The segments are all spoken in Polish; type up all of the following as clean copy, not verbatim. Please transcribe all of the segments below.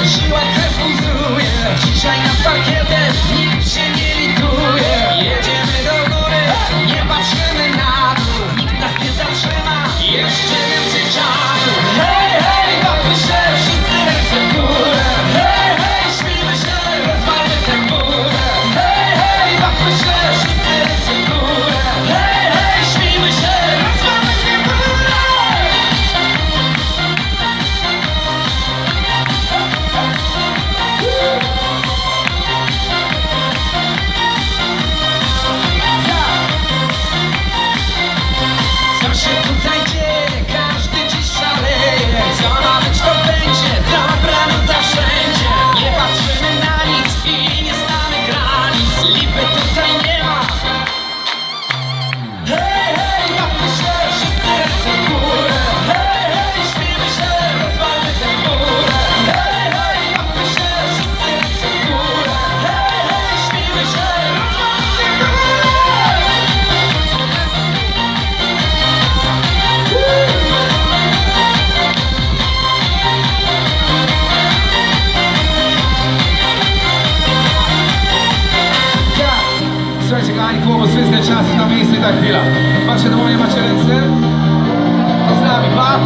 siła krew pulsuje. Dzisiaj nad parkietem nikt się nie lituje. Jedziemy do góry, nie patrzymy na dół. Nikt nas nie zatrzyma, jeszcze więcej czadu. Hej, hej, bawmy się, wszyscy ręce w górę. Hej, hej, śpijmy się, rozwalmy tę górę. Hej, hej, bawmy się, wszyscy ręce w górę. Hej, hej, śpijmy się, rozwalmy tę górę. Co się tutaj dzieje? Każdy dziś szaleje. Co ma być, to będzie. Dobra nuta wszędzie. Nie patrzymy na nic i nie znamy granic. Lipy tutaj nie ma. Hej, hej, bawmy się, wszyscy ręce w górę. Hej, hej, śpijmy się, rozwalmy tę górę. Hej, hej, bawmy się, wszyscy ręce w górę. Hej, hej, śpijmy się, rozwalmy tę górę. Słuchajcie, kochani, koło swystne czasy na miejsce i ta chwila. Macie dłonie, macie ręce? To z nami, pa!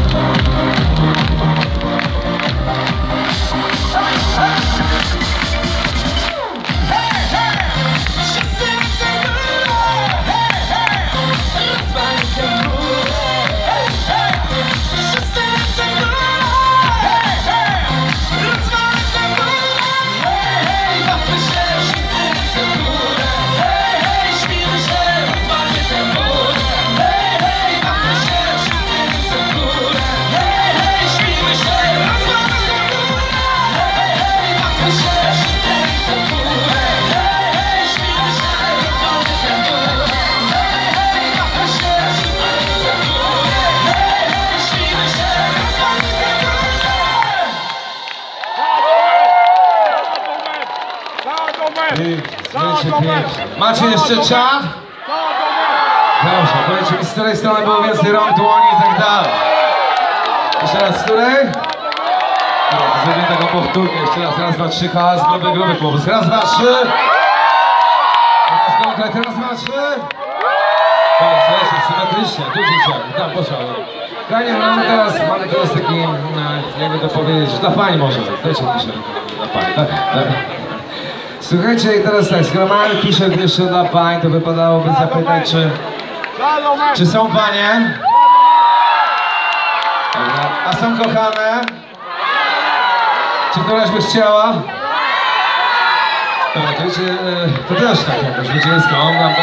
Macie jeszcze czat? Dobrze, powiedzcie mi, z której strony było więcej rąk, dłoni i tak dalej. Jeszcze raz, z której? Dobra, zrobię taką powtórkę, jeszcze raz, raz, dwa, trzy, hałas, gruby chłopiec. Raz, dwa, trzy. Teraz konkret, raz, dwa, trzy. Dobra, słuchajcie, symetrycznie, duży ciąg, tam poszło. Kochani, mamy teraz taki, jakby to powiedzieć, dla pani może, dajcie piszę, dla pani, tak? Słuchajcie, i teraz tak, skoro mamy t-shirt jeszcze dla pań, to wypadałoby zapytać, czy są panie? A są kochane? Czy któraś by chciała? Dobra, to wiecie, to też tak jakoś wycielisko,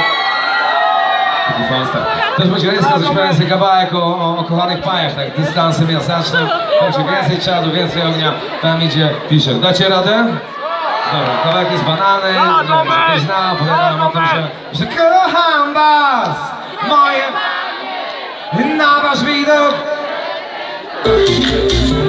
taki falstart. Też wycielisko, zaśpiewając sobie kawałek o kochanych paniach, tak dystansem miastacznym. Także więcej czadu, więcej ognia, tam idzie t-shirt. Dacie radę? Dobra, kawałek jest banany, nie wiem, że ktoś zna, opowiadałem o tym, że kocham was, moje, na wasz widok.